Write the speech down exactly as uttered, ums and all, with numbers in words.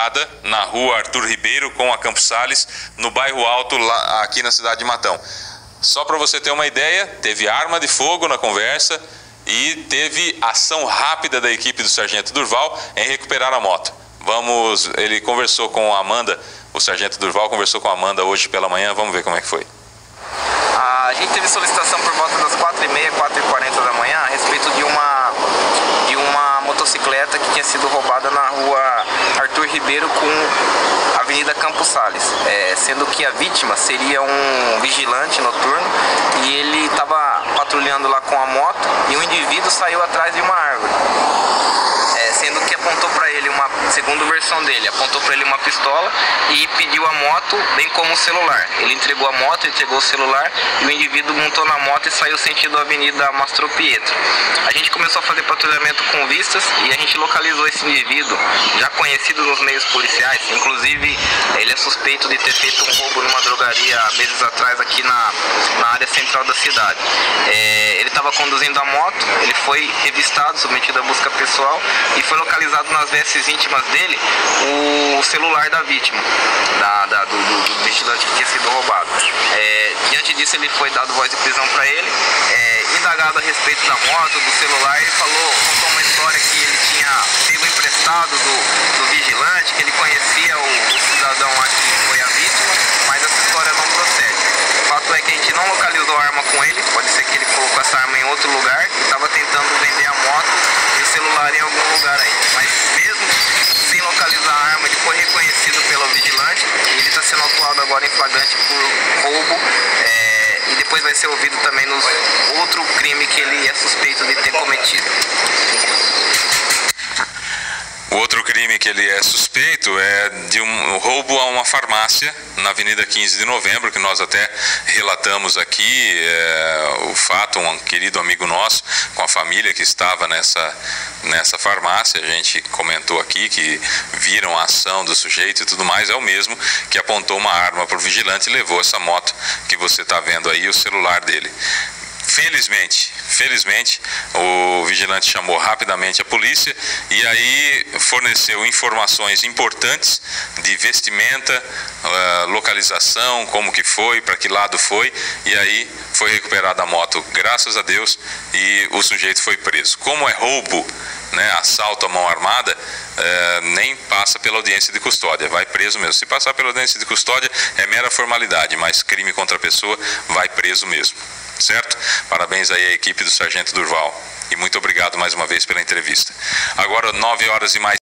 localizada na rua Arthur Ribeiro com a Campos Sales, no bairro Alto, lá, aqui na cidade de Matão. Só para você ter uma ideia, teve arma de fogo na conversa e teve ação rápida da equipe do Sargento Durval em recuperar a moto. Vamos, ele conversou com a Amanda, o Sargento Durval conversou com a Amanda hoje pela manhã, vamos ver como é que foi. A gente teve solicitação por volta das quatro e meia, quatro e quarenta da manhã a respeito de uma, de uma motocicleta que tinha sido roubada na rua Arthur Ribeiro com a Avenida Campos Sales, é, sendo que a vítima seria um vigilante noturno e ele estava patrulhando lá com a moto e um indivíduo saiu atrás de uma árvore. É, sendo que apontou para ele uma, segundo versão dele, apontou para ele uma pistola e pediu a moto, bem como o celular. Ele entregou a moto, entregou o celular e o indivíduo montou na moto e saiu sentido a Avenida Mastro Pietro. A gente começou a fazer patrulhamento com vistas e a gente localizou esse indivíduo, já conhecido nos meios policiais, inclusive ele é suspeito de ter feito um roubo numa drogaria meses atrás aqui na, na área central da cidade. É, ele estava conduzindo a moto, ele foi revistado, submetido à busca pessoal e foi localizado nas vestes íntimas dele o celular da vítima, da, da, do, do, do vigilante que tinha sido roubado. É, diante disso ele foi dado voz de prisão para ele, é, indagado a respeito da moto, do celular, ele falou, contou uma história que ele tinha sido emprestado do, do vigilante, que ele conhecia o, o cidadão lá que foi a vítima, mas essa história não procede. O fato é que a gente não localizou a arma com ele, pode ser que ele colocou essa arma em outro lugar e estava tentando vender a moto e o celular em algum lugar aí. Mas mesmo sem localizar a arma, ele foi reconhecido pelo vigilante e ele está sendo autuado agora em flagrante por roubo é, e depois vai ser ouvido também no outro crime que ele é suspeito de ter cometido. O outro crime que ele é suspeito é de um roubo a uma farmácia na Avenida quinze de Novembro, que nós até relatamos aqui é, o fato, um querido amigo nosso com a família que estava nessa, nessa farmácia, a gente comentou aqui que viram a ação do sujeito e tudo mais, é o mesmo que apontou uma arma para o vigilante e levou essa moto que você está vendo aí, o celular dele. Felizmente, felizmente, o vigilante chamou rapidamente a polícia e aí forneceu informações importantes de vestimenta, uh, localização, como que foi, para que lado foi, e aí foi recuperada a moto, graças a Deus, e o sujeito foi preso. Como é roubo, né, assalto à mão armada, uh, nem passa pela audiência de custódia, vai preso mesmo. Se passar pela audiência de custódia é mera formalidade, mas crime contra a pessoa vai preso mesmo. Certo? Parabéns aí à equipe do Sargento Durval e muito obrigado mais uma vez pela entrevista. Agora nove horas e mais